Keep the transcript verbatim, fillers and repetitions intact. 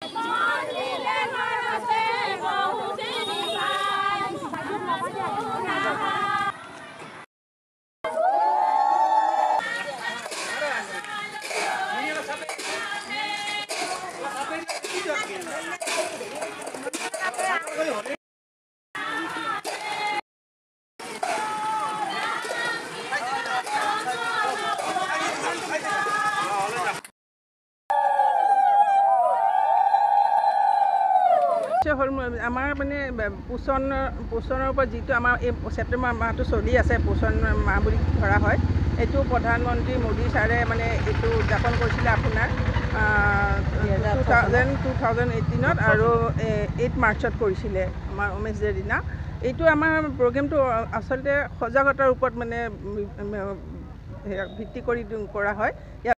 আমাৰ মানে পোষণ পোষণৰ ওপৰত যিটো আমাৰ এই ছেপ্টেম্বৰ মাহটো চলি আছে পোষণ মাহ বুলি ধৰা হয় এইটো প্ৰধানমন্ত্ৰী মোদী ছাৰে মানে এইটো উদযাপন কৰিছিলে আপোনাৰ টু থাউজেণ্ড টু থাউজেণ্ড এইটিনত আৰু এইট মাৰ্চত কৰিছিলে আমাৰ উমেশ ডেৰ দিনা এইটো আমাৰ প্ৰগ্ৰেমটো আচলতে সজাগতাৰ ওপৰত মানে ভিত্তি কৰি কৰা হয়।